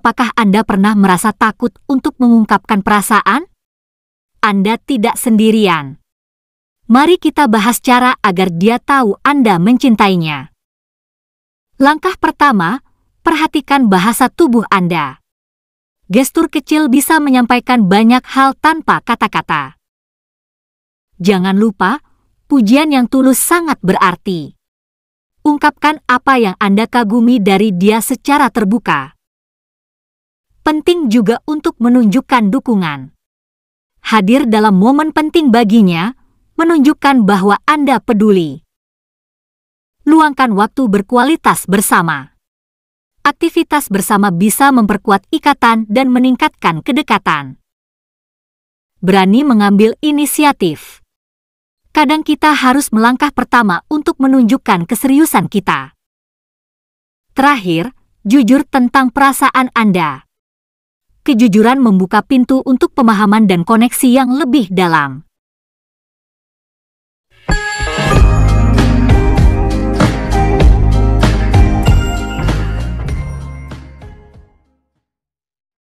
apakah Anda pernah merasa takut untuk mengungkapkan perasaan? Anda tidak sendirian. Mari kita bahas cara agar dia tahu Anda mencintainya. Langkah pertama, perhatikan bahasa tubuh Anda. Gestur kecil bisa menyampaikan banyak hal tanpa kata-kata. Jangan lupa, pujian yang tulus sangat berarti. Ungkapkan apa yang Anda kagumi dari dia secara terbuka. Penting juga untuk menunjukkan dukungan. Hadir dalam momen penting baginya, menunjukkan bahwa Anda peduli. Luangkan waktu berkualitas bersama. Aktivitas bersama bisa memperkuat ikatan dan meningkatkan kedekatan. Berani mengambil inisiatif. Kadang kita harus melangkah pertama untuk menunjukkan keseriusan kita. Terakhir, jujur tentang perasaan Anda. Kejujuran membuka pintu untuk pemahaman dan koneksi yang lebih dalam.